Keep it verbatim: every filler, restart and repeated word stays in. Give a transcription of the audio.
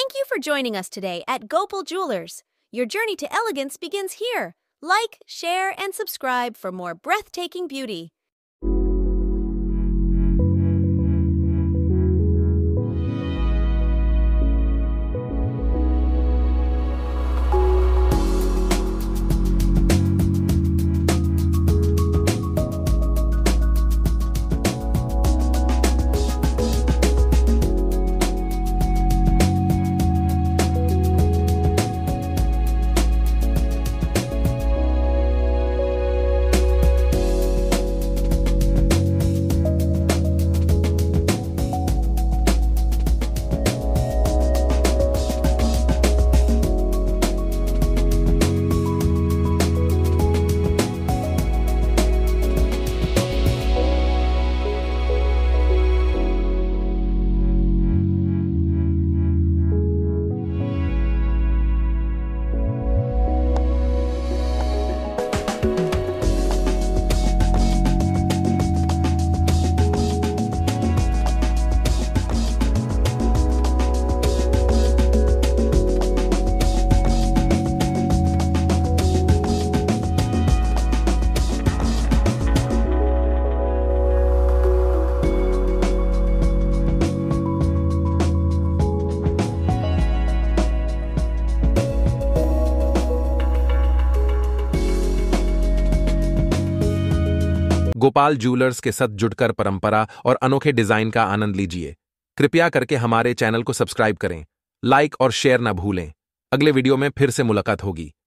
Thank you for joining us today at Gopal Jewelers. Your journey to elegance begins here. Like, share, and subscribe for more breathtaking beauty. Gopal jewellers के साथ जुड़कर परंपरा और अनोखे design का आनंद लीजिए। कृपया करके हमारे चैनल को सब्सक्राइब करें, लाइक और शेयर न भूलें। अगले वीडियो में फिर से मुलाकात होगी।